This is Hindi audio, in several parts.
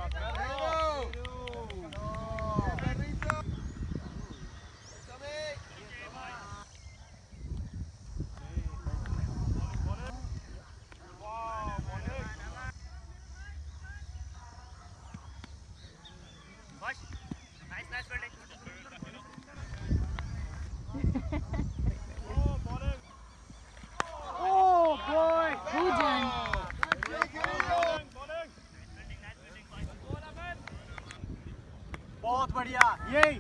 बहुत बढ़िया यही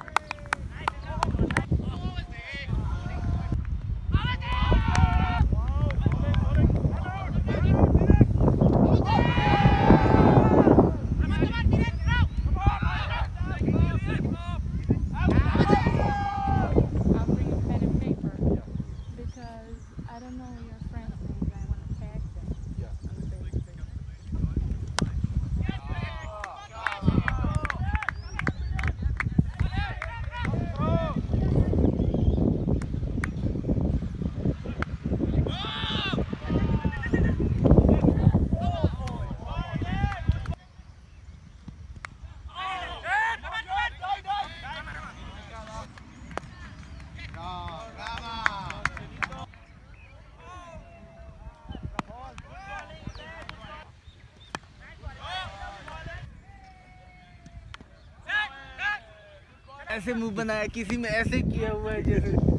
ऐसे मुंह बनाया, किसी में ऐसे किया हुआ है जैसे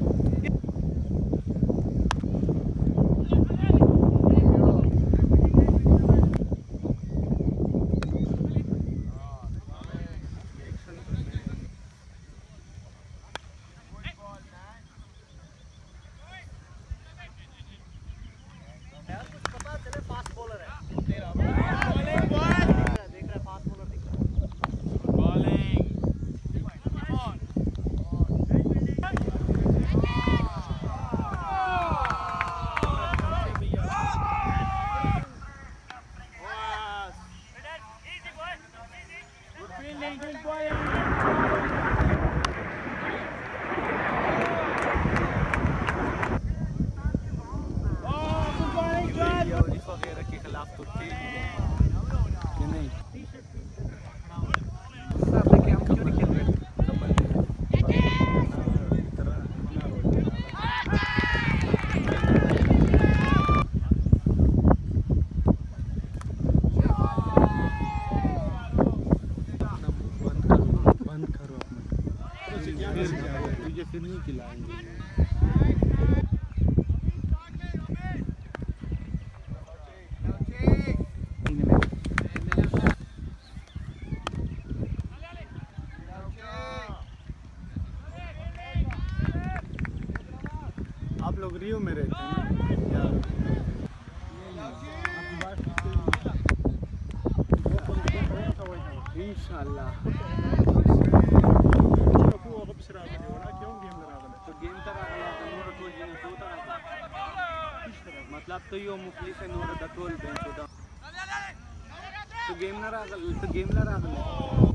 के खिलाफ तो थे कि नहीं? हम क्यों नहीं खेल रहे? बंद करो तुझे फिर नहीं खिलाएंगे। आप लोग रियो में रहते हैं ना? इंशाल्लाह मतलब तो यो मुखलिस है नूर दतोल बेंच तो गेम ना रागल